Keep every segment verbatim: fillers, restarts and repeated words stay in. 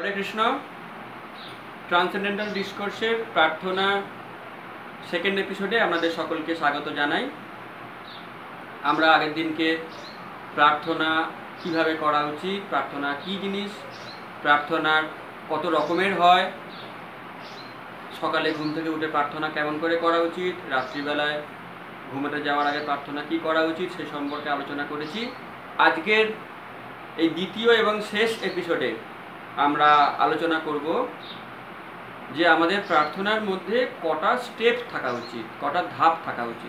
হরে Krishna. Transcendental ডিসকোর্সের প্রার্থনা second এপিসোডে আপনাদের সকলকে স্বাগত জানাই। আমরা আগের দিনকে প্রার্থনা কিভাবে করা উচিত, প্রার্থনা কি জিনিস, প্রার্থনার কত রকমের হয়, সকালে ঘুম থেকে উঠে প্রার্থনা কেমন করে করা উচিত, রাত্রিবেলায় ঘুমোতে যাওয়ার আগে প্রার্থনা কি করা উচিত সে সম্পর্কে আলোচনা করেছি। আজকের এই দ্বিতীয় এবং শেষ এপিসোডে আমরা আলোচনা করব যে আমাদের প্রার্থনার মধ্যে কটা স্টেপ থাকা উচিত, কটা ধাপ থাকা উচিত।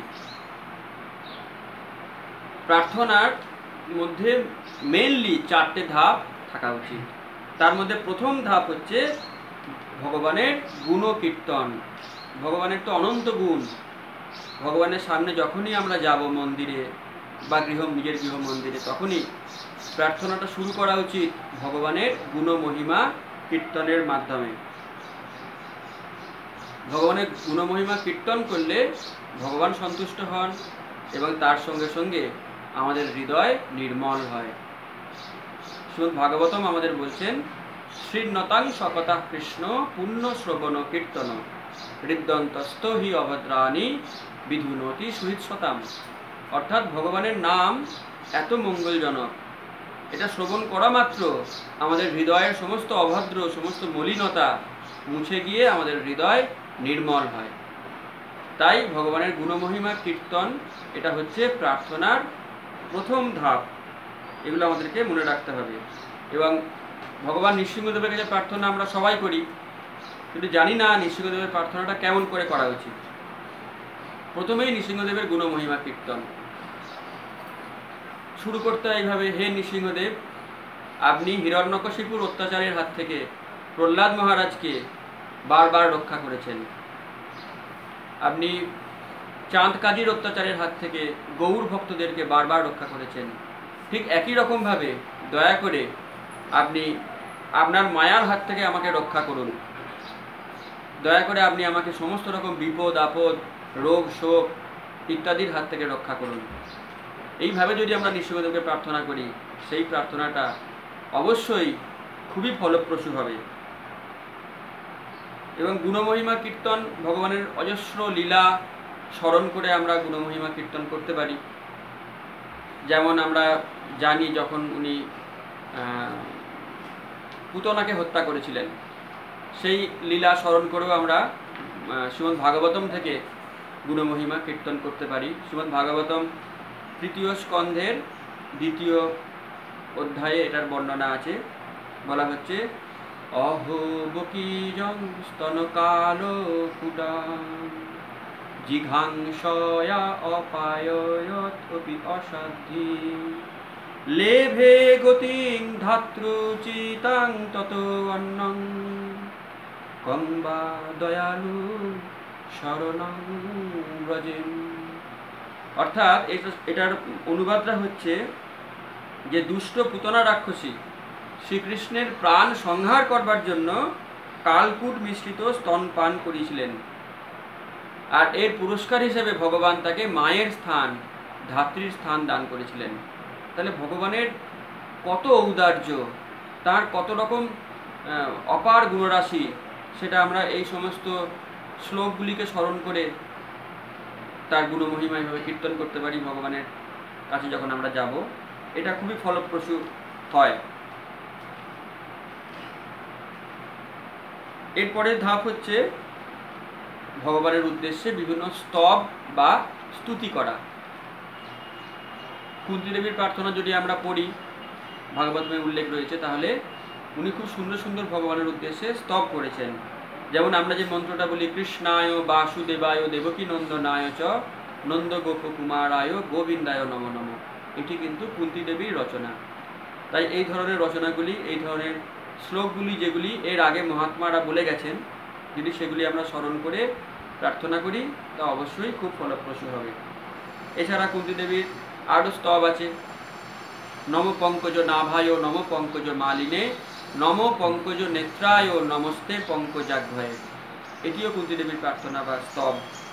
প্রার্থনার মধ্যে মেইনলি চারটে ধাপ থাকা উচিত। তার মধ্যে প্রথম ধাপ হচ্ছে ভগবানের গুণ কীর্তন। ভগবানের তো অনন্ত গুণ। ভগবানের সামনে যখনই আমরা যাব মন্দিরে বা গৃহ নিজের গৃহ মন্দিরে, তখনই প্রার্থনাটা শুরু করা উচিত ভগবানের গুণ মহিমা কীর্তনের মাধ্যমে। ভগবানের গুণ মহিমা কীর্তন করলে ভগবান সন্তুষ্ট হন এবং তার সঙ্গে সঙ্গে আমাদের হৃদয় নির্মল হয়। শ্রীমদ্ ভাগবতম আমাদের বলছেন, শ্রীনতাং শকতা কৃষ্ণ পুণ্য শ্রবণ কীর্তন হৃদন্তস্থ হি অভদ্রাণী বিধুনতি সুহৃৎসতাম। অর্থাৎ ভগবানের নাম এত মঙ্গলজনক, এটা শ্রবণ করা মাত্র আমাদের হৃদয়ের সমস্ত অভদ্র সমস্ত মলিনতা মুছে গিয়ে আমাদের হৃদয় নির্মল হয়। তাই ভগবানের গুণমহিমা কীর্তন এটা হচ্ছে প্রার্থনার প্রথম ধাপ। এগুলো আমাদেরকে মনে রাখতে হবে। এবং ভগবান নৃসিংহদেবের কাছে প্রার্থনা আমরা সবাই করি, কিন্তু জানি না নৃসিংহদেবের প্রার্থনাটা কেমন করে করা উচিত। প্রথমেই নৃসিংহদেবের গুণমহিমা কীর্তন শুরু করতে হয় এইভাবে, হে নৃসিংহদেব, আপনি হিরণ্যকশিপুর অত্যাচারের হাত থেকে প্রহ্লাদ মহারাজকে বারবার রক্ষা করেছেন। আপনি চাঁদ কাজীর অত্যাচারের হাত থেকে গৌর ভক্তদেরকে বারবার রক্ষা করেছেন। ঠিক একই রকমভাবে দয়া করে আপনি আপনার মায়ার হাত থেকে আমাকে রক্ষা করুন। দয়া করে আপনি আমাকে সমস্ত রকম বিপদ আপদ রোগ শোক ইত্যাদির হাত থেকে রক্ষা করুন। এইভাবে যদি আমরা নৃসিংহদেবকে প্রার্থনা করি, সেই প্রার্থনাটা অবশ্যই খুবই ফলপ্রসূ হবে। এবং গুণমহিমা কীর্তন, ভগবানের অজস্র লীলা স্মরণ করে আমরা গুণমহিমা কীর্তন করতে পারি। যেমন আমরা জানি যখন উনি পুতনাকে হত্যা করেছিলেন, সেই লীলা স্মরণ করেও আমরা শ্রীমদ্ ভাগবতম থেকে গুণমহিমা কীর্তন করতে পারি। শ্রীমদ্ ভাগবতম তৃতীয় স্কন্ধের দ্বিতীয় অধ্যায়ে এটার বর্ণনা আছে। বলা হচ্ছে, অহো বকিজং স্তনকাল কুটাং জিঘাংসয়া অপায়য়ত অপি অসাধ্যি লেভে গতিং ধাত্রুচিতাং তত অন্নং কম্বা দয়ালু শরণং ব্রজেন। অর্থাৎ এটার অনুবাদটা হচ্ছে যে দুষ্ট পুতনা রাক্ষসী শ্রীকৃষ্ণের প্রাণ সংহার করবার জন্য কালকূট মিশ্রিত স্তন পান করেছিলেন, আর এর পুরস্কার হিসেবে ভগবান তাকে মায়ের স্থান, ধাত্রীর স্থান দান করেছিলেন। তাহলে ভগবানের কত ঔদার্য, তার কত রকম অপার গুণরাশি, সেটা আমরা এই সমস্ত শ্লোকগুলিকে স্মরণ করে তার গুণমহিমা এইভাবে কীর্তন করতে পারি ভগবানের কাছে যখন আমরা যাব। এটা খুবই ফলপ্রসূ হয়। এরপরের ধাপ হচ্ছে ভগবানের উদ্দেশ্যে বিভিন্ন স্তব বা স্তুতি করা। কুন্তী দেবীর প্রার্থনা যদি আমরা পড়ি, ভাগবতমে উল্লেখ রয়েছে, তাহলে উনি খুব সুন্দর সুন্দর ভগবানের উদ্দেশ্যে স্তব করেছেন। যেমন আমরা যে মন্ত্রটা বলি, কৃষ্ণায় বাসুদেবায় দেবকী নন্দনায় চ নন্দ গোপ কুমারায় গোবিন্দায় নম নম, এটি কিন্তু কুন্তী দেবীর রচনা। তাই এই ধরনের রচনাগুলি, এই ধরনের শ্লোকগুলি যেগুলি এর আগে মহাত্মারা বলে গেছেন, যদি সেগুলি আমরা স্মরণ করে প্রার্থনা করি তা অবশ্যই খুব ফলপ্রসূ হবে। এছাড়া কুন্তী দেবীর আরও স্তব আছে। নম পঙ্কজ নাভায় নম পঙ্কজ মালিনে নম পঙ্কজ নেত্রায় নমস্তে পঙ্কজাগ্ভয়ে, এটিও কুন্তী দেবীর প্রার্থনা বা স্তব।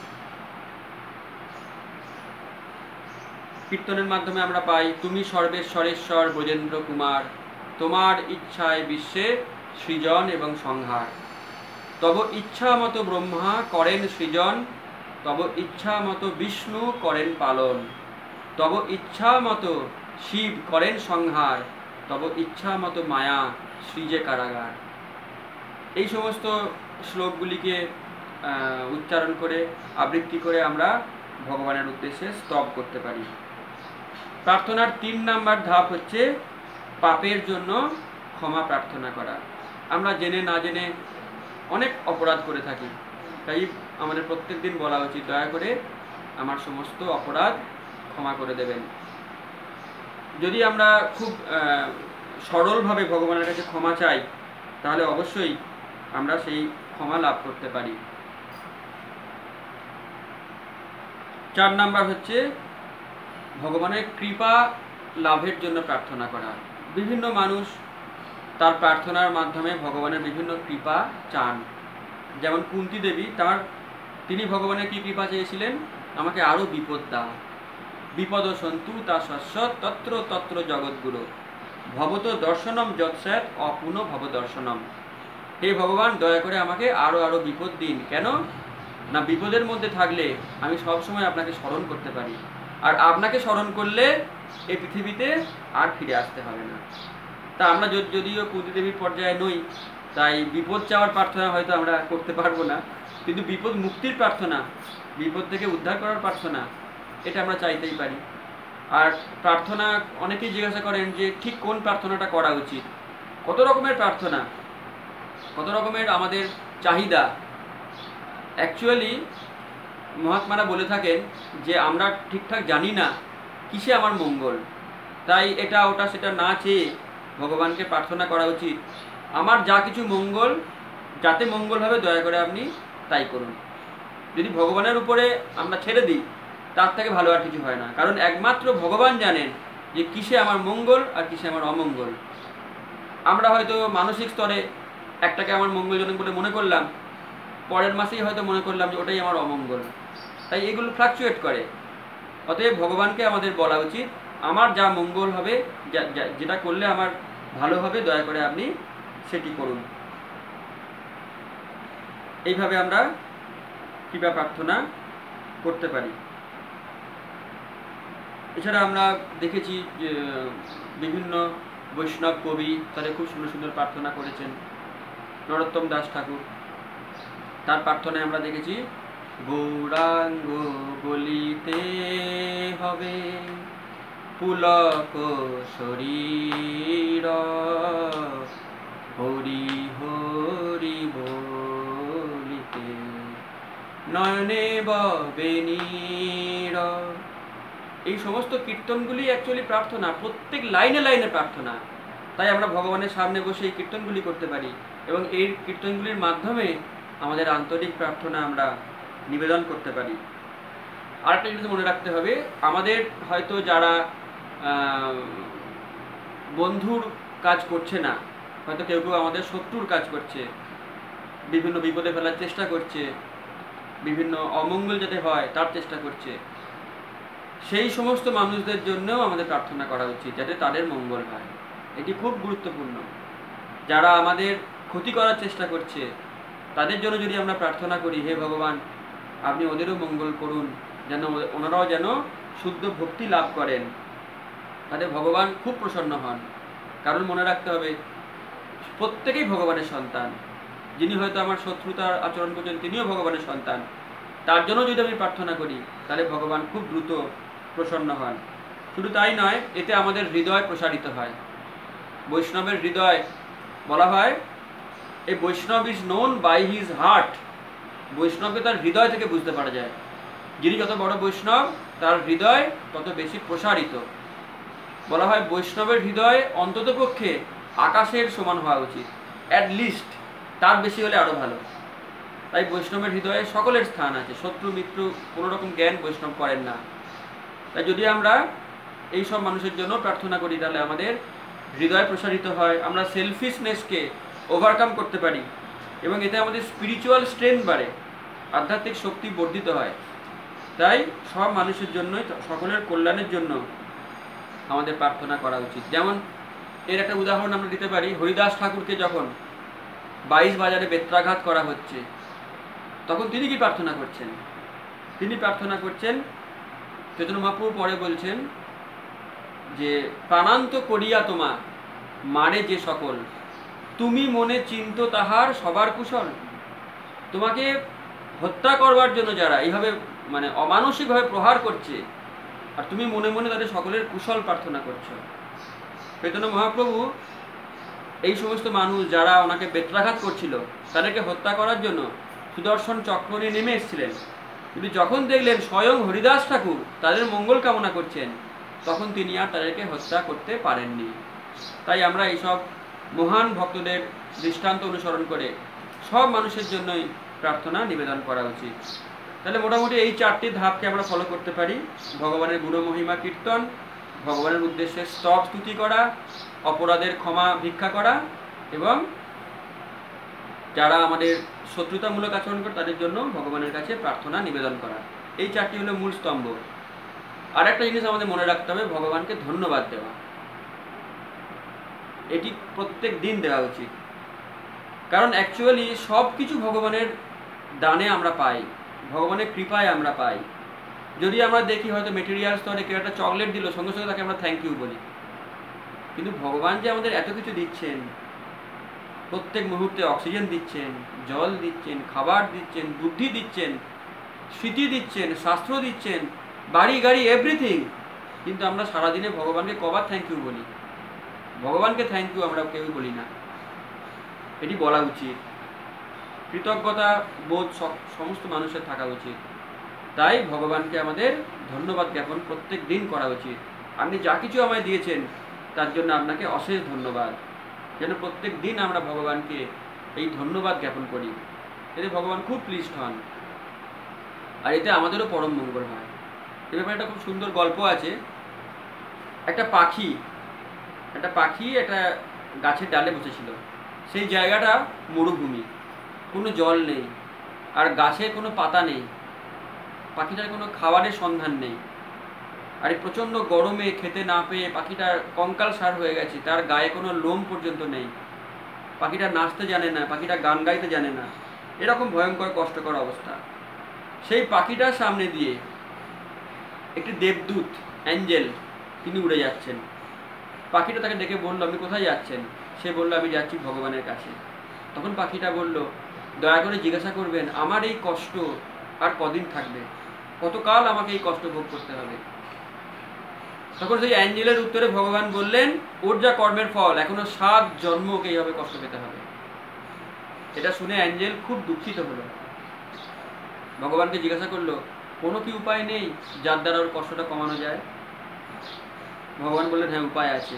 কীর্তনের মাধ্যমে আমরা পাই, তুমি সর্বেশ্বরেশ্বর ব্রজেন্দ্র কুমার, তোমার ইচ্ছায় বিশ্বে সৃজন এবং সংহার। তব ইচ্ছা মতো ব্রহ্মা করেন সৃজন, তব ইচ্ছা মতো বিষ্ণু করেন পালন, তব ইচ্ছা মতো শিব করেন সংহার, তব ইচ্ছা মতো মায়া সৃজে কারাগার। এই সমস্ত শ্লোকগুলিকে উচ্চারণ করে আবৃত্তি করে আমরা ভগবানের উদ্দেশ্যে স্তব করতে পারি। প্রার্থনার তিন নাম্বার ধাপ হচ্ছে পাপের জন্য ক্ষমা প্রার্থনা করা। আমরা জেনে না জেনে অনেক অপরাধ করে থাকি, তাই আমাদের প্রত্যেক দিন বলা উচিত, দয়া করে আমার সমস্ত অপরাধ ক্ষমা করে দেবেন। যদি আমরা খুব সরলভাবে ভগবানের কাছে ক্ষমা চাই, তাহলে অবশ্যই আমরা সেই ক্ষমা লাভ করতে পারি। চার নাম্বার হচ্ছে ভগবানের কৃপা লাভের জন্য প্রার্থনা করা। বিভিন্ন মানুষ তার প্রার্থনার মাধ্যমে ভগবানের বিভিন্ন কৃপা চান। যেমন কুন্তী দেবী, তার তিনি ভগবানের কি কৃপা চেয়েছিলেন? আমাকে আরও বিপদ দাও, বিপদ সন্তু তা শাশ্বত তত্র তত্র জগৎগুরু ভবত দর্শনম যৎস্যাৎ অপুন ভব দর্শনম। হে ভগবান, দয়া করে আমাকে আরও আরও বিপদ দিন। কেন না, বিপদের মধ্যে থাকলে আমি সবসময় আপনাকে স্মরণ করতে পারি, আর আপনাকে স্মরণ করলে এই পৃথিবীতে আর ফিরে আসতে হবে না। তা আমরা যদিও কুন্তী দেবীর পর্যায়ে নই, তাই বিপদ চাওয়ার প্রার্থনা হয়তো আমরা করতে পারবো না, কিন্তু বিপদ মুক্তির প্রার্থনা, বিপদ থেকে উদ্ধার করার প্রার্থনা, এটা আমরা চাইতেই পারি। আর প্রার্থনা অনেকেই জিজ্ঞাসা করেন যে ঠিক কোন প্রার্থনাটা করা উচিত। কত রকমের প্রার্থনা, কত রকমের আমাদের চাহিদা। অ্যাকচুয়ালি মহাত্মারা বলে থাকেন যে আমরা ঠিকঠাক জানি না কিসে আমার মঙ্গল, তাই এটা ওটা সেটা না চেয়ে ভগবানকে প্রার্থনা করা উচিত, আমার যা কিছু মঙ্গল, যাতে মঙ্গল হবে দয়া করে আপনি তাই করুন। যদি ভগবানের উপরে আমরা ছেড়ে দিই, তার থেকে ভালো আর কিছু হয় না, কারণ একমাত্র ভগবান জানেন যে কিসে আমার মঙ্গল আর কিসে আমার অমঙ্গল। আমরা হয়তো মানসিক স্তরে একটাকে আমার মঙ্গলজনক বলে মনে করলাম, পরের মাসেই হয়তো মনে করলাম যে ওটাই আমার অমঙ্গল। তাই এগুলো ফ্লাকচুয়েট করে। অতএব ভগবানকে আমাদের বলা উচিত, আমার যা মঙ্গল হবে, যেটা করলে আমার ভালো হবে, দয়া করে আপনি সেটি করুন। এইভাবে আমরা কৃপা প্রার্থনা করতে পারি। এছাড়া আমরা দেখেছি যে বিভিন্ন বৈষ্ণব কবি তারা খুব সুন্দর সুন্দর প্রার্থনা করেছেন। নরোত্তম দাস ঠাকুর, তার প্রার্থনায় আমরা দেখেছি, গৌরাঙ্গ বলিতে হবে পুলক শরীর, হরি হরি বলিতে নয়নে ববে নীর। এই সমস্ত কীর্তনগুলি অ্যাকচুয়ালি প্রার্থনা, প্রত্যেক লাইনে লাইনে প্রার্থনা। তাই আমরা ভগবানের সামনে বসে এই কীর্তনগুলি করতে পারি, এবং এই কীর্তনগুলির মাধ্যমে আমাদের আন্তরিক প্রার্থনা আমরা নিবেদন করতে পারি। আরেকটা জিনিস মনে রাখতে হবে, আমাদের হয়তো যারা বন্ধুর কাজ করছে না, হয়তো কেউ কেউ আমাদের শত্রুর কাজ করছে, বিভিন্ন বিপদে ফেলার চেষ্টা করছে, বিভিন্ন অমঙ্গল যাতে হয় তার চেষ্টা করছে, সেই সমস্ত মানুষদের জন্যও আমাদের প্রার্থনা করা উচিত, যাতে তাদের মঙ্গল হয়। এটি খুব গুরুত্বপূর্ণ। যারা আমাদের ক্ষতি করার চেষ্টা করছে, তাদের জন্য যদি আমরা প্রার্থনা করি, হে ভগবান আপনি ওদেরও মঙ্গল করুন, যেন ওনারাও যেন শুদ্ধ ভক্তি লাভ করেন, তাদের ভগবান খুব প্রসন্ন হন। কারণ মনে রাখতে হবে, প্রত্যেকেই ভগবানের সন্তান। যিনি হয়তো আমার শত্রুতার আচরণ করছেন, তিনিও ভগবানের সন্তান। তার জন্য যদি আমি প্রার্থনা করি, তাহলে ভগবান খুব দ্রুত প্রসন্ন হন। শুধু তাই নয়, এতে আমাদের হৃদয় প্রসারিত হয়। বৈষ্ণবের হৃদয়, বলা হয় এই Vaishnav is known by his heart. বৈষ্ণবকে তার হৃদয় থেকে বুঝতে পারা যায়। যিনি যত বড় বৈষ্ণব, তার হৃদয় তত বেশি প্রসারিত। বলা হয় বৈষ্ণবের হৃদয় অন্ততপক্ষে আকাশের সমান হওয়া উচিত, অ্যাট লিস্ট, তার বেশি হলে আরও ভালো। তাই বৈষ্ণবের হৃদয়ে সকলের স্থান আছে, শত্রু মিত্র কোনো রকম জ্ঞান বৈষ্ণব করেন না। তাই যদি আমরা এই সব মানুষের জন্য প্রার্থনা করি, তাহলে আমাদের হৃদয় প্রসারিত হয়, আমরা সেলফিশনেসকে ওভারকাম করতে পারি, এবং এতে আমাদের স্পিরিচুয়াল স্ট্রেংথ বাড়ে, আধ্যাত্মিক শক্তি বর্ধিত হয়। তাই সব মানুষের জন্যই, সকলের কল্যাণের জন্য আমাদের প্রার্থনা করা উচিত। যেমন এর একটা উদাহরণ আমরা দিতে পারি, হরিদাস ঠাকুরকে যখন বাইশ বাজারে বেত্রাঘাত করা হচ্ছে, তখন তিনি কি প্রার্থনা করছেন? তিনি প্রার্থনা করছেন, চৈতন্য মহাপ্রভু পরে বলছেন যে প্রাণান্ত করিয়া তোমা মারে যে সকল, তুমি মনে চিন্ত তাহার সবার কুশল। তোমাকে হত্যা করবার জন্য যারা এইভাবে মানে অমানসিকভাবে প্রহার করছে, আর তুমি মনে মনে তাদের সকলের কুশল প্রার্থনা করছো। চৈতন্য মহাপ্রভু এই সমস্ত মানুষ যারা ওনাকে বেত্রাঘাত করছিল তাদেরকে হত্যা করার জন্য সুদর্শন চক্র নিয়ে নেমে এসেছিলেন, কিন্তু যখন দেখলেন স্বয়ং হরিদাস ঠাকুর তাদের মঙ্গল কামনা করছেন, তখন তিনি আর তাদেরকে হত্যা করতে পারেননি। তাই আমরা এইসব মহান ভক্তদের দৃষ্টান্ত অনুসরণ করে সব মানুষের জন্যই প্রার্থনা নিবেদন করা উচিত। তাহলে মোটামুটি এই চারটি ধাপকে আমরা ফলো করতে পারি: ভগবানের গুণমহিমা কীর্তন, ভগবানের উদ্দেশ্যে স্তব স্তুতি করা, অপরাধের ক্ষমা ভিক্ষা করা, এবং যারা আমাদের শত্রুতামূলক আচরণ করে তাদের জন্য ভগবানের কাছে প্রার্থনা নিবেদন করা। এই চারটি হলো মূল স্তম্ভ। আর একটা জিনিস আমাদের মনে রাখতে হবে, ভগবানকে ধন্যবাদ দেওয়া। এটি প্রত্যেক দিন দেওয়া উচিত, কারণ অ্যাকচুয়ালি সব কিছু ভগবানের দানে আমরা পাই, ভগবানের কৃপায় আমরা পাই। যদি আমরা দেখি হয়তো মেটেরিয়াল স্তরে কেউ একটা চকলেট দিল, সঙ্গে সঙ্গে তাকে আমরা থ্যাংক ইউ বলি, কিন্তু ভগবান যে আমাদের এত কিছু দিচ্ছেন, প্রত্যেক মুহূর্তে অক্সিজেন দিচ্ছেন, জল দিচ্ছেন, খাবার দিচ্ছেন, বুদ্ধি দিচ্ছেন, স্মৃতি দিচ্ছেন, শাস্ত্র দিচ্ছেন, বাড়ি গাড়ি এভরিথিং, কিন্তু আমরা সারাদিনে ভগবানকে কবার থ্যাংক ইউ বলি? ভগবানকে থ্যাংক ইউ আমরা কেউই বলি না। এটি বলা উচিত। কৃতজ্ঞতা বোধ সমস্ত মানুষের থাকা উচিত। তাই ভগবানকে আমাদের ধন্যবাদ জ্ঞাপন প্রত্যেক দিন করা উচিত। আপনি যা কিছু আমায় দিয়েছেন তার জন্য আপনাকে অশেষ ধন্যবাদ। যেন প্রত্যেক দিন আমরা ভগবানকে এই ধন্যবাদ জ্ঞাপন করি, এতে ভগবান খুব প্লিজড হন, আর এতে আমাদেরও পরম মঙ্গল হয়। এ ব্যাপারে একটা খুব সুন্দর গল্প আছে। একটা পাখি একটা পাখি একটা গাছের ডালে বসেছিল। সেই জায়গাটা মরুভূমি, কোনো জল নেই, আর গাছে কোনো পাতা নেই, পাখিটার কোনো খাবারের সন্ধান নেই। আর এই প্রচণ্ড গরমে খেতে না পেয়ে পাখিটার কঙ্কাল সার হয়ে গেছে, তার গায়ে কোনো লোম পর্যন্ত নেই, পাখিটা নাচতে জানে না, পাখিটা গান গাইতে জানে না, এরকম ভয়ঙ্কর কষ্টকর অবস্থা। সেই পাখিটার সামনে দিয়ে একটি দেবদূত, অ্যাঞ্জেল, তিনি উড়ে যাচ্ছেন। পাখিটা তাকে ডেকে বলল, আপনি কোথায় যাচ্ছেন? সে বলল, আমি যাচ্ছি ভগবানের কাছে। তখন পাখিটা বলল, দয়া করে জিজ্ঞাসা করবেন আমার এই কষ্ট আর কদিন থাকবে, কতকাল আমাকে এই কষ্ট ভোগ করতে হবে? তখন সেই অ্যাঞ্জেলের উত্তরে ভগবান বললেন, ওর যা কর্মের ফল, এখনো সাত জন্ম ওকে এইভাবে কষ্ট পেতে হবে। এটা শুনে অ্যাঞ্জেল খুব দুঃখিত হলো, ভগবানকে জিজ্ঞাসা করলো, কোনো কি উপায় নেই যার দ্বারা ওর কষ্টটা কমানো যায়? ভগবান বললেন, হ্যাঁ, উপায় আছে।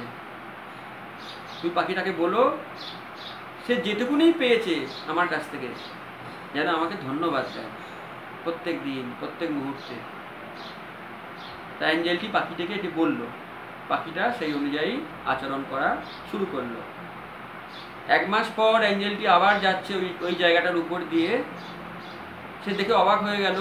তুই পাখিটাকে বলো সে যেটুকুনি পেয়েছে আমার কাছ থেকে যেন আমাকে ধন্যবাদ দেয় প্রত্যেক দিন, প্রত্যেক মুহূর্তে। তাই অ্যাঞ্জেলটি পাখিটাকে এটি বলল, পাখিটা সেই অনুযায়ী আচরণ করা শুরু করলো। এক মাস পর অ্যাঞ্জেলটি আবার যাচ্ছে ওই ওই জায়গাটার উপর দিয়ে। সে দেখে অবাক হয়ে গেল,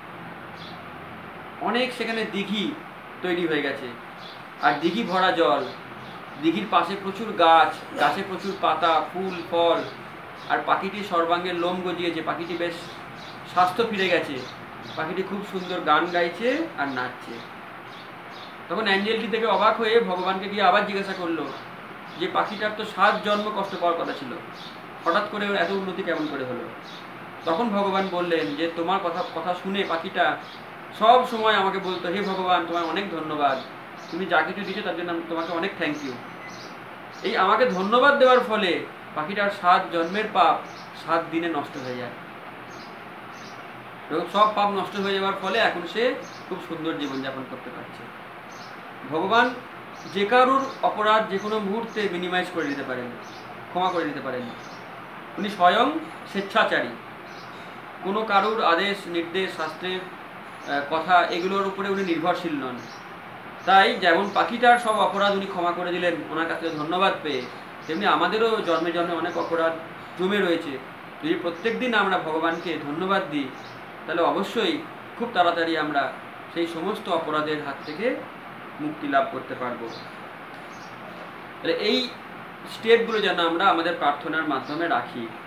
অনেক সেখানে দিঘি তৈরি হয়ে গেছে, আর দিঘি ভরা জল, দিঘির পাশে প্রচুর গাছ, গাছে প্রচুর পাতা, ফুল, ফল, আর পাখিটি সর্বাঙ্গে লোম গজিয়েছে, পাখিটি বেশ স্বাস্থ্য ফিরে গেছে, পাখিটি খুব সুন্দর গান গাইছে আর নাচছে। তখন অ্যাঞ্জেলটি থেকে অবাক হয়ে ভগবানকে গিয়ে আবার জিজ্ঞাসা করলো যে পাখিটার তো সাত জন্ম কষ্ট পাওয়ার কথা ছিল, হঠাৎ করে ওর এত উন্নতি কেমন করে হলো? তখন ভগবান বললেন যে তোমার কথা কথা শুনে পাখিটা সব সময় আমাকে বলতো, হে ভগবান, তোমার অনেক ধন্যবাদ, তুমি যা কিছু দিচ্ছ তার জন্য তোমাকে অনেক থ্যাংক ইউ। এই আমাকে ধন্যবাদ দেওয়ার ফলে পাখিটার সাত জন্মের পাপ সাত দিনে নষ্ট হয়ে যায়, এবং সব পাপ নষ্ট হয়ে যাওয়ার ফলে এখন সে খুব সুন্দর জীবনযাপন করতে পারছে। ভগবান যে কারুর অপরাধ যে কোনো মুহূর্তে মিনিমাইজ করে দিতে পারেন, ক্ষমা করে দিতে পারেন। উনি স্বয়ং স্বেচ্ছাচারী, কোনো কারুর আদেশ নির্দেশ, শাস্ত্রের কথা এগুলোর উপরে উনি নির্ভরশীল নন। তাই যেমন পাখিটার সব অপরাধ উনি ক্ষমা করে দিলেন ওনার কাছে ধন্যবাদ পেয়ে, তেমনি আমাদেরও জন্মে জন্মে অনেক অপরাধ জমে রয়েছে। যদি প্রত্যেক দিন আমরা ভগবানকে ধন্যবাদ দিই, তাহলে অবশ্যই খুব তাড়াতাড়ি আমরা সেই সমস্ত অপরাধের হাত থেকে মুক্তি লাভ করতে পারব। তাহলে এই স্টেপগুলো যেন আমরা আমাদের প্রার্থনার মাধ্যমে রাখি।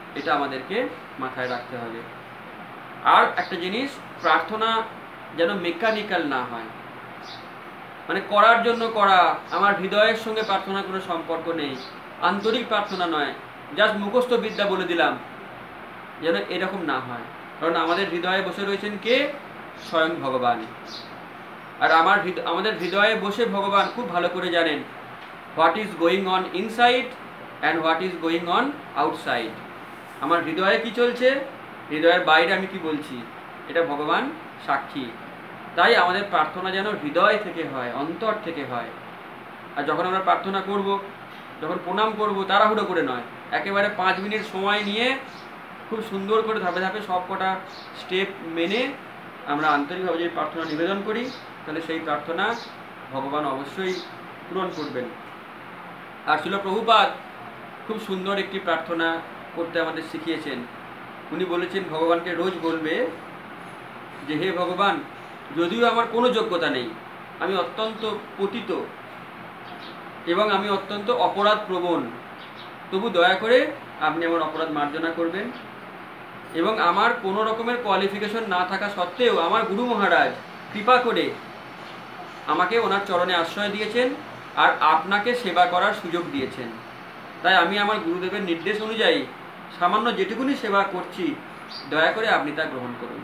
এটা আমাদেরকে মাথায় রাখতে হবে। আর একটা জিনিস, প্রার্থনা যেন মেকানিক্যাল না হয়, মানে করার জন্য করা, আমার হৃদয়ের সঙ্গে প্রার্থনার কোনো সম্পর্ক নেই, আন্তরিক প্রার্থনা নয়, জাস্ট মুখস্থ বিদ্যা বলে দিলাম, যেন এরকম না হয়। কারণ আমাদের হৃদয়ে বসে রয়েছেন কে? স্বয়ং ভগবান। আর আমার আমাদের হৃদয়ে বসে ভগবান খুব ভালো করে জানেন what is going on inside and what is going on outside. আমার হৃদয়ে কি চলছে, হৃদয়ের বাইরে আমি কি বলছি, এটা ভগবান সাক্ষী। তাই আমাদের প্রার্থনা যেন হৃদয় থেকে হয়, অন্তর থেকে হয়। আর যখন আমরা প্রার্থনা করব, যখন প্রণাম করব, তাড়াহুড়ো করে নয়, একেবারে পাঁচ মিনিট সময় নিয়ে খুব সুন্দর করে ধাপে ধাপে সব কটা স্টেপ মেনে আমরা আন্তরিকভাবে যদি প্রার্থনা নিবেদন করি, তাহলে সেই প্রার্থনা ভগবান অবশ্যই পূরণ করবেন। আর ছিল প্রভুপাদ খুব সুন্দর একটি প্রার্থনা করতে আমাদের শিখিয়েছেন। উনি বলেছেন ভগবানকে রোজ বলবে যে হে ভগবান, যদিও আমার কোনো যোগ্যতা নেই, আমি অত্যন্ত পতিত এবং আমি অত্যন্ত অপরাধ প্রবণ, তবু দয়া করে আপনি আমার অপরাধ মার্জনা করবেন। এবং আমার কোনো রকমের কোয়ালিফিকেশন না থাকা সত্ত্বেও আমার গুরু মহারাজ কৃপা করে আমাকে ওনার চরণে আশ্রয় দিয়েছেন আর আপনাকে সেবা করার সুযোগ দিয়েছেন। তাই আমি আমার গুরুদেবের নির্দেশ অনুযায়ী সামান্য যেটুকুনি সেবা করছি, দয়া করে আপনি তা গ্রহণ করুন।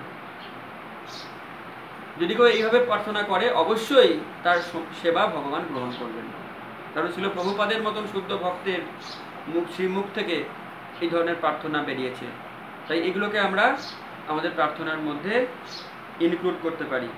যদি কেউ এইভাবে প্রার্থনা করে, অবশ্যই তার সেবা ভগবান গ্রহণ করবেন। কারণ ছিল প্রভুপাদের মতন শুদ্ধ ভক্তের মুখ শ্রীমুখ থেকে এই ধরনের প্রার্থনা বেরিয়েছে। তাই এগুলোকে আমরা আমাদের প্রার্থনার মধ্যে ইনক্লুড করতে পারি।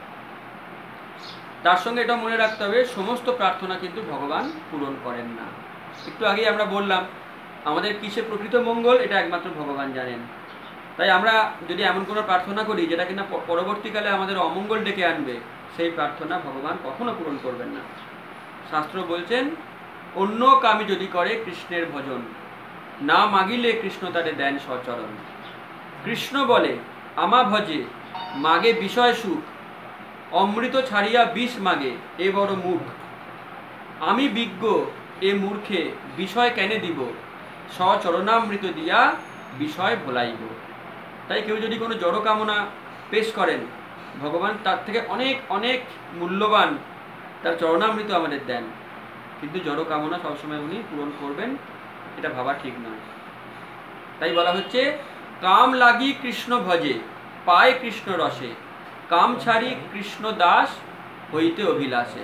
তার সঙ্গে এটা মনে রাখতে হবে, সমস্ত প্রার্থনা কিন্তু ভগবান পূরণ করেন না। একটু আগেই আমরা বললাম আমাদের কিসে প্রকৃত মঙ্গল, এটা একমাত্র ভগবান জানেন। তাই আমরা যদি এমন কোনো প্রার্থনা করি যেটা কিনা পরবর্তীকালে আমাদের অমঙ্গল ডেকে আনবে, সেই প্রার্থনা ভগবান কখনো পূরণ করবেন না। শাস্ত্র বলছেন, অন্য কামি যদি করে কৃষ্ণের ভজন, না মাগিলে কৃষ্ণ তারে দেন সচরণ। কৃষ্ণ বলে আমা ভজে, মাগে বিষয় সুখ, অমৃত ছাড়িয়া বিষ মাগে এ বড় মুখ। আমি বিজ্ঞ এ মূর্খে বিষয় কেনে দিব, সচরণামৃত দিয়া বিষয় ভোলাইব। তাই কেউ যদি কোনো জড় কামনা পেশ করেন, ভগবান তার থেকে অনেক অনেক মূল্যবান তার চরণামৃত আমাদের দেন, কিন্তু জড় কামনা সবসময় উনি পূরণ করবেন এটা ভাবা ঠিক নয়। তাই বলা হচ্ছে, কাম লাগি কৃষ্ণ ভজে, পায় কৃষ্ণ রসে, কাম ছাড়ি কৃষ্ণ দাস হইতে অভিলাষে।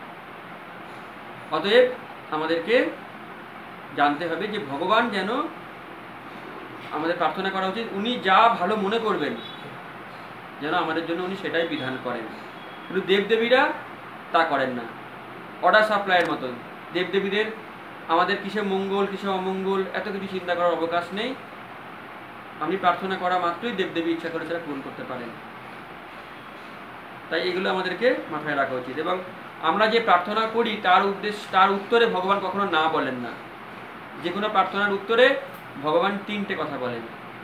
অতএব আমাদেরকে জানতে হবে যে ভগবান যেন, আমাদের প্রার্থনা করা উচিত উনি যা ভালো মনে করবেন যেন আমাদের জন্য উনি সেটাই বিধান করেন। কিন্তু দেবদেবীরা তা করেন না, অর্ডার সাপ্লাইয়ের মতন। দেবদেবীদের আমাদের কিসে মঙ্গল কিসে অমঙ্গল এত কিছু চিন্তা করার অবকাশ নেই। আপনি প্রার্থনা করা মাত্রই দেবদেবী ইচ্ছা করে সেটা পূরণ করতে পারেন। তাই এগুলো আমাদেরকে মাথায় রাখা উচিত। এবং আমরা যে প্রার্থনা করি তার উদ্দেশ্য, তার উত্তরে ভগবান কখনো না বলেন না। যে কোনো প্রার্থনার উত্তরে ভগবান তিনটে কথা বলেন।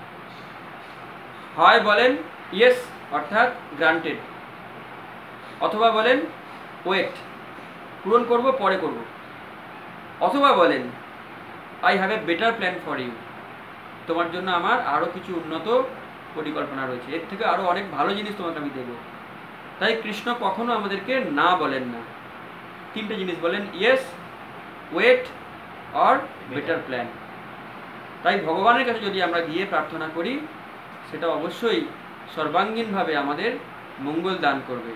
হয় বলেন ইয়েস অর্থাৎ গ্রান্টেড, অথবা বলেন ওয়েট পূরণ করব পরে করব, অথবা বলেন I have a better plan for you, তোমার জন্য আমার আরও কিছু উন্নত পরিকল্পনা রয়েছে, এর থেকে আরও অনেক ভালো জিনিস তোমাকে আমি দেবো। তাই কৃষ্ণ কখনো আমাদেরকে না বলেন না, তিনটে জিনিস বলেন, yes, wait or better plan. তাই ভগবানের কাছে যদি আমরা গিয়ে প্রার্থনা করি, সেটা অবশ্যই সর্বাঙ্গীনভাবে আমাদের মঙ্গল দান করবে।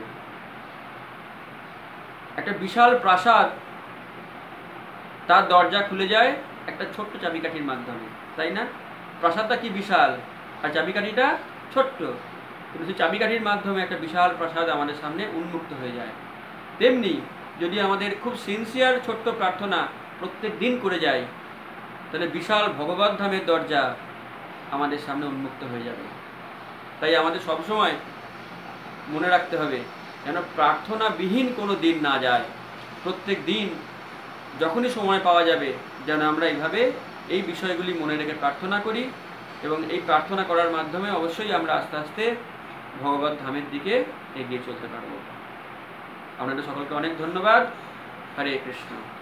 একটা বিশাল প্রাসাদ, তার দরজা খুলে যায় একটা ছোট্ট চাবিকাঠির মাধ্যমে, তাই না? প্রাসাদটা কি বিশাল আর চাবিকাঠিটা ছোট্ট, কিন্তু সেই চাবিকাঠির মাধ্যমে একটা বিশাল প্রাসাদ আমাদের সামনে উন্মুক্ত হয়ে যায়। তেমনি যদি আমাদের খুব সিনসিয়ার ছোট্ট প্রার্থনা প্রত্যেক দিন করে যাই, তাহলে বিশাল ভগবত ধামের দরজা আমাদের সামনে উন্মুক্ত হয়ে যাবে। তাই আমাদের সবসময় মনে রাখতে হবে যেন প্রার্থনাবিহীন কোনো দিন না যায়। প্রত্যেক দিন যখনই সময় পাওয়া যাবে যেন আমরা এইভাবে এই বিষয়গুলি মনে রেখে প্রার্থনা করি, এবং এই প্রার্থনা করার মাধ্যমে অবশ্যই আমরা আস্তে আস্তে ভগবত ধামের দিকে এগিয়ে চলতে পারব। আপনাদের সকলকে অনেক ধন্যবাদ। হরে কৃষ্ণ।